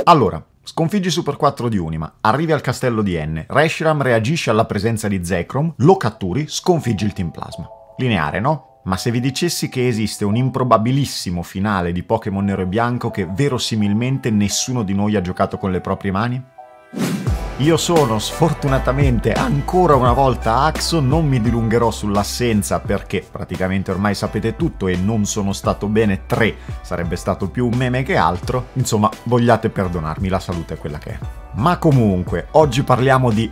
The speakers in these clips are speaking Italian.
Allora, sconfiggi Super 4 di Unima, arrivi al castello di N, Reshiram reagisce alla presenza di Zekrom, lo catturi, sconfiggi il Team Plasma. Lineare, no? Ma se vi dicessi che esiste un improbabilissimo finale di Pokémon Nero e Bianco che verosimilmente nessuno di noi ha giocato con le proprie mani? Io sono sfortunatamente ancora una volta Axo, non mi dilungherò sull'assenza perché praticamente ormai sapete tutto e non sono stato bene 3, sarebbe stato più un meme che altro, insomma vogliate perdonarmi, la salute è quella che è. Ma comunque, oggi parliamo di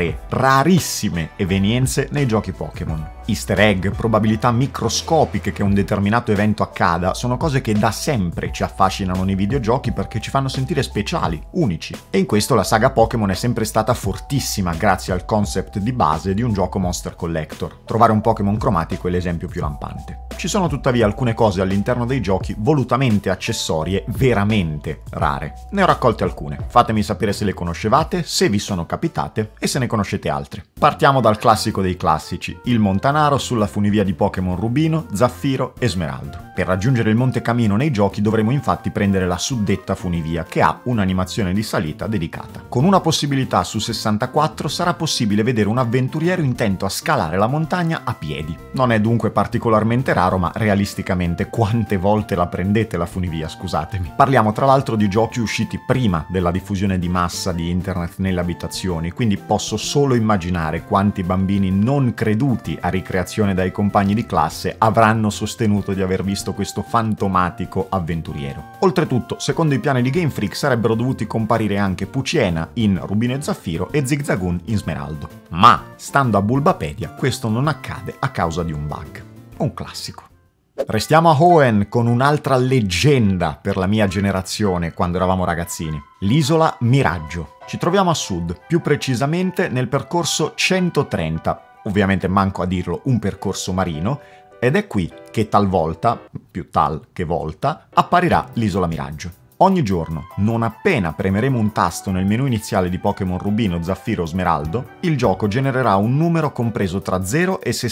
rarissime evenienze nei giochi Pokémon. Easter egg, probabilità microscopiche che un determinato evento accada, sono cose che da sempre ci affascinano nei videogiochi perché ci fanno sentire speciali, unici. E in questo la saga Pokémon è sempre stata fortissima grazie al concept di base di un gioco Monster Collector. Trovare un Pokémon cromatico è l'esempio più lampante. Ci sono tuttavia alcune cose all'interno dei giochi volutamente accessorie, veramente rare. Ne ho raccolte alcune. Fatemi sapere se le conoscevate, se vi sono capitate e se ne conoscete altre. Partiamo dal classico dei classici, il Montanaro sulla funivia di Pokémon Rubino, Zaffiro e Smeraldo. Per raggiungere il Monte Camino nei giochi dovremo infatti prendere la suddetta funivia, che ha un'animazione di salita dedicata. Con una possibilità su 64 sarà possibile vedere un avventuriero intento a scalare la montagna a piedi. Non è dunque particolarmente raro, ma realisticamente quante volte la prendete la funivia, scusatemi. Parliamo tra l'altro di giochi usciti prima della diffusione di massa di internet nelle abitazioni, quindi posso solo immaginare quanti bambini non creduti a ricreazione dai compagni di classe avranno sostenuto di aver visto questo fantomatico avventuriero. Oltretutto, secondo i piani di Game Freak sarebbero dovuti comparire anche Puciena in Rubino e Zaffiro e Zigzagoon in Smeraldo. Ma, stando a Bulbapedia, questo non accade a causa di un bug. Un classico. Restiamo a Hoenn con un'altra leggenda per la mia generazione quando eravamo ragazzini. L'isola Miraggio. Ci troviamo a sud, più precisamente nel percorso 130, ovviamente manco a dirlo, un percorso marino, ed è qui che talvolta, più tal che volta, apparirà l'isola Miraggio. Ogni giorno, non appena premeremo un tasto nel menu iniziale di Pokémon Rubino, Zaffiro o Smeraldo, il gioco genererà un numero compreso tra 0 e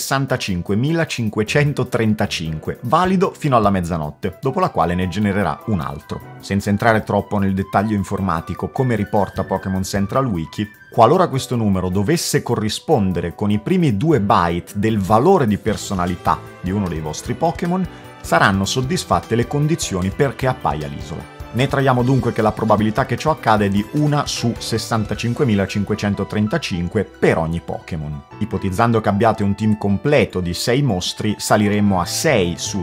65.535, valido fino alla mezzanotte, dopo la quale ne genererà un altro. Senza entrare troppo nel dettaglio informatico, come riporta Pokémon Central Wiki, qualora questo numero dovesse corrispondere con i primi 2 byte del valore di personalità di uno dei vostri Pokémon, saranno soddisfatte le condizioni perché appaia l'isola. Ne traiamo dunque che la probabilità che ciò accada è di 1 su 65.535 per ogni Pokémon. Ipotizzando che abbiate un team completo di 6 mostri, saliremmo a 6 su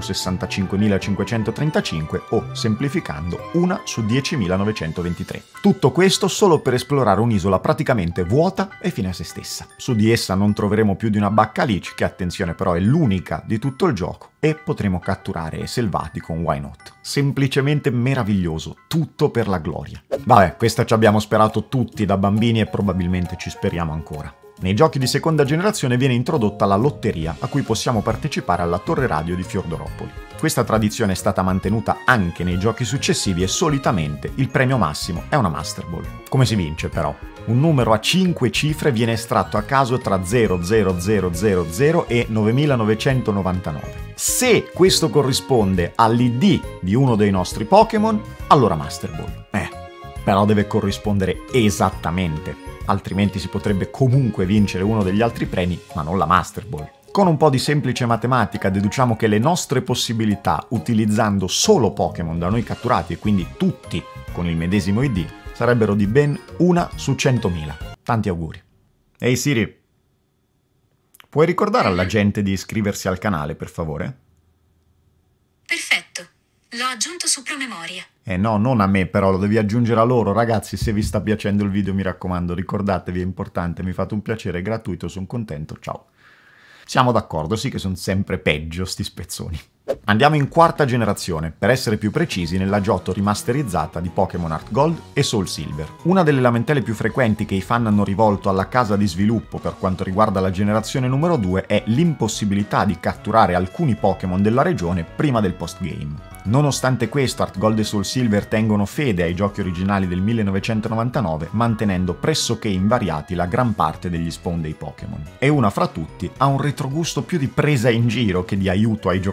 65.535 o, semplificando, 1 su 10.923. Tutto questo solo per esplorare un'isola praticamente vuota e fine a se stessa. Su di essa non troveremo più di una Baccalich, che attenzione però è l'unica di tutto il gioco, e potremo catturare Selvati con Why Not. Semplicemente meraviglioso, tutto per la gloria. Vabbè, questa ci abbiamo sperato tutti da bambini e probabilmente ci speriamo ancora. Nei giochi di seconda generazione viene introdotta la lotteria a cui possiamo partecipare alla torre radio di Fiordoropoli. Questa tradizione è stata mantenuta anche nei giochi successivi e solitamente il premio massimo è una Master Ball. Come si vince però? Un numero a 5 cifre viene estratto a caso tra 00000 e 9999. Se questo corrisponde all'ID di uno dei nostri Pokémon, allora Master Ball. Però deve corrispondere esattamente, altrimenti si potrebbe comunque vincere uno degli altri premi, ma non la Master Ball. Con un po' di semplice matematica deduciamo che le nostre possibilità, utilizzando solo Pokémon da noi catturati e quindi tutti con il medesimo ID, sarebbero di ben 1 su 100.000. Tanti auguri. Ehi Siri, puoi ricordare alla gente di iscriversi al canale, per favore? Perfetto, l'ho aggiunto su promemoria. No, non a me però, lo devi aggiungere a loro. Ragazzi, se vi sta piacendo il video mi raccomando, ricordatevi, è importante, mi fate un piacere, è gratuito, sono contento, ciao. Siamo d'accordo, sì che sono sempre peggio sti spezzoni. Andiamo in quarta generazione, per essere più precisi nella Johto rimasterizzata di Pokémon Heart Gold e Soul Silver. Una delle lamentele più frequenti che i fan hanno rivolto alla casa di sviluppo per quanto riguarda la generazione numero 2 è l'impossibilità di catturare alcuni Pokémon della regione prima del postgame. Nonostante questo, Heart Gold e Soul Silver tengono fede ai giochi originali del 1999, mantenendo pressoché invariati la gran parte degli spawn dei Pokémon. E una fra tutti ha un retrogusto più di presa in giro che di aiuto ai giocatori,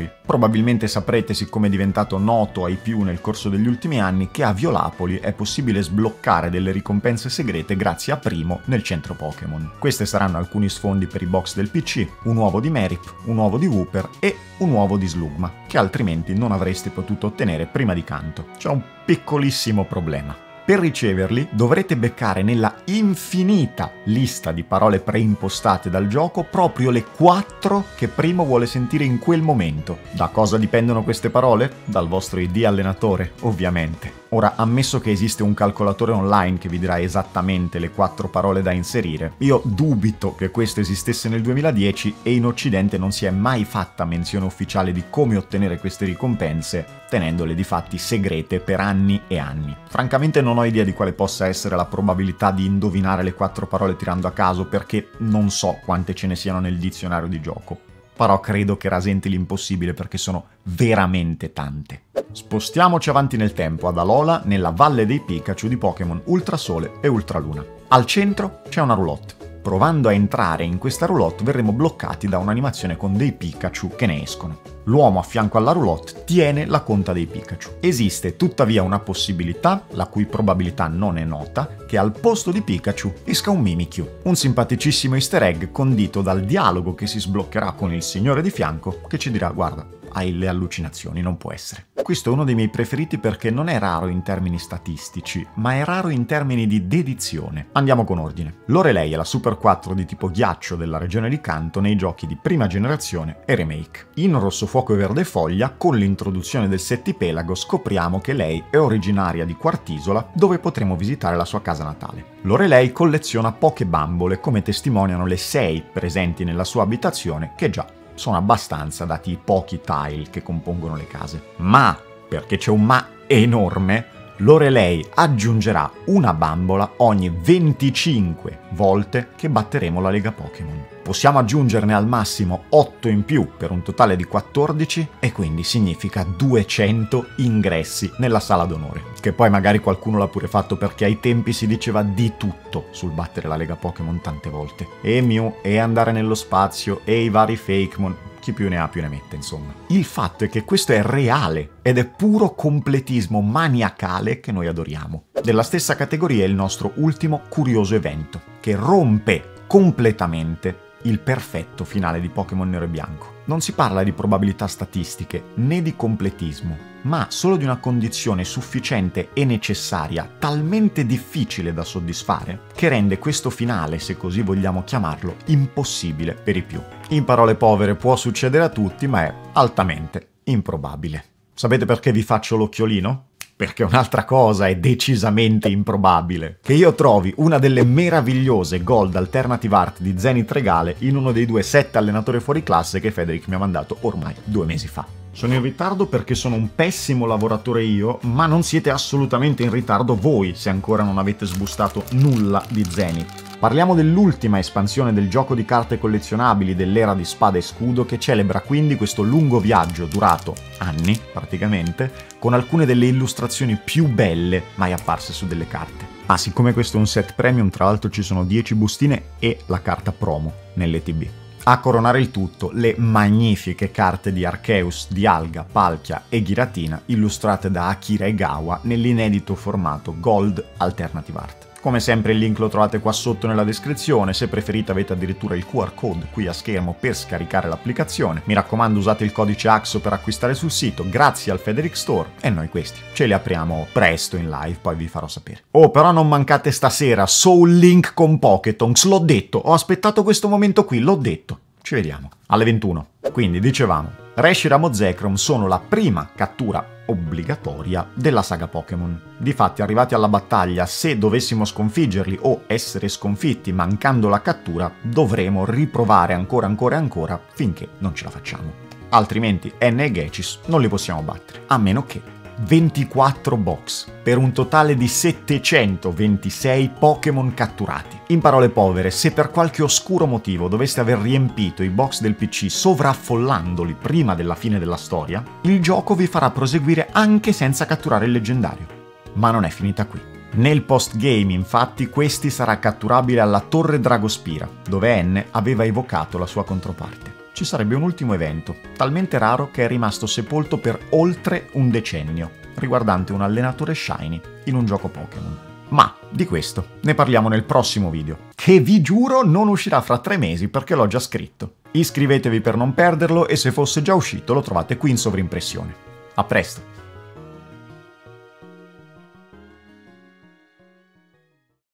giocatori. Probabilmente saprete, siccome è diventato noto ai più nel corso degli ultimi anni, che a Violapoli è possibile sbloccare delle ricompense segrete grazie a Primo nel centro Pokémon. Queste saranno alcuni sfondi per i box del PC, un uovo di Merip, un uovo di Wooper e un uovo di Slugma, che altrimenti non avreste potuto ottenere prima di Kanto. C'è un piccolissimo problema. Per riceverli dovrete beccare nella infinita lista di parole preimpostate dal gioco proprio le 4 che Primo vuole sentire in quel momento. Da cosa dipendono queste parole? Dal vostro ID allenatore, ovviamente. Ora, ammesso che esiste un calcolatore online che vi dirà esattamente le 4 parole da inserire, io dubito che questo esistesse nel 2010 e in Occidente non si è mai fatta menzione ufficiale di come ottenere queste ricompense, tenendole di fatti segrete per anni e anni. Francamente non ho idea di quale possa essere la probabilità di indovinare le 4 parole tirando a caso, perché non so quante ce ne siano nel dizionario di gioco. Però credo che rasenti l'impossibile perché sono veramente tante. Spostiamoci avanti nel tempo ad Alola, nella Valle dei Pikachu di Pokémon Ultrasole e Ultraluna. Al centro c'è una roulotte. Provando a entrare in questa roulotte verremo bloccati da un'animazione con dei Pikachu che ne escono. L'uomo a fianco alla roulotte tiene la conta dei Pikachu. Esiste tuttavia una possibilità, la cui probabilità non è nota, che al posto di Pikachu esca un Mimikyu, un simpaticissimo easter egg condito dal dialogo che si sbloccherà con il signore di fianco che ci dirà: guarda, hai le allucinazioni, non può essere. Questo è uno dei miei preferiti perché non è raro in termini statistici, ma è raro in termini di dedizione. Andiamo con ordine. Lorelei è la Super 4 di tipo ghiaccio della regione di Kanto nei giochi di prima generazione e remake. In Rosso Fuoco e Verde Foglia, con l'introduzione del Settipelago, scopriamo che lei è originaria di Quartisola, dove potremo visitare la sua casa natale. Lorelei colleziona poche bambole, come testimoniano le 6 presenti nella sua abitazione, che già sono abbastanza dati i pochi tile che compongono le case. Ma, perché c'è un ma enorme, Lorelei aggiungerà una bambola ogni 25 volte che batteremo la Lega Pokémon. Possiamo aggiungerne al massimo 8 in più per un totale di 14 e quindi significa 200 ingressi nella sala d'onore. Che poi magari qualcuno l'ha pure fatto perché ai tempi si diceva di tutto sul battere la Lega Pokémon tante volte. E Mew, e andare nello spazio, e i vari Fakemon. Chi più ne ha più ne mette, insomma. Il fatto è che questo è reale ed è puro completismo maniacale che noi adoriamo. Della stessa categoria è il nostro ultimo curioso evento, che rompe completamente il perfetto finale di Pokémon Nero e Bianco. Non si parla di probabilità statistiche né di completismo, ma solo di una condizione sufficiente e necessaria, talmente difficile da soddisfare, che rende questo finale, se così vogliamo chiamarlo, impossibile per i più. In parole povere, può succedere a tutti, ma è altamente improbabile. Sapete perché vi faccio l'occhiolino? Perché un'altra cosa è decisamente improbabile: che io trovi una delle meravigliose Gold Alternative Art di Zenith Regale in uno dei 2 set allenatore fuori classe che Federic mi ha mandato ormai 2 mesi fa. Sono in ritardo perché sono un pessimo lavoratore io, ma non siete assolutamente in ritardo voi se ancora non avete sbustato nulla di Zenith. Parliamo dell'ultima espansione del gioco di carte collezionabili dell'era di Spada e Scudo, che celebra quindi questo lungo viaggio durato anni, praticamente, con alcune delle illustrazioni più belle mai apparse su delle carte. Ah, siccome questo è un set premium, tra l'altro ci sono 10 bustine e la carta promo nell'ETB. A coronare il tutto, le magnifiche carte di Arceus, Dialga, Palkia e Giratina, illustrate da Akira Egawa nell'inedito formato Gold Alternative Art. Come sempre il link lo trovate qua sotto nella descrizione, se preferite avete addirittura il QR code qui a schermo per scaricare l'applicazione. Mi raccomando, usate il codice AXO per acquistare sul sito, grazie al Federic Store, e noi questi ce li apriamo presto in live, poi vi farò sapere. Oh, però non mancate stasera, Soul Link con Pokétonks, l'ho detto, ho aspettato questo momento qui, l'ho detto. Ci vediamo alle 21. Quindi, dicevamo, Reshiram o Zekrom sono la prima cattura obbligatoria della saga Pokémon. Difatti, arrivati alla battaglia, se dovessimo sconfiggerli o essere sconfitti mancando la cattura, dovremo riprovare ancora finché non ce la facciamo. Altrimenti N e Gechis non li possiamo battere, a meno che 24 box, per un totale di 726 Pokémon catturati. In parole povere, se per qualche oscuro motivo doveste aver riempito i box del PC sovraffollandoli prima della fine della storia, il gioco vi farà proseguire anche senza catturare il leggendario. Ma non è finita qui. Nel post-game, infatti, questi sarà catturabile alla Torre Dragospira, dove N aveva evocato la sua controparte. ci sarebbe un ultimo evento, talmente raro che è rimasto sepolto per oltre un decennio, riguardante un allenatore shiny in un gioco Pokémon. Ma di questo ne parliamo nel prossimo video, che vi giuro non uscirà fra 3 mesi perché l'ho già scritto. Iscrivetevi per non perderlo e se fosse già uscito lo trovate qui in sovrimpressione. A presto!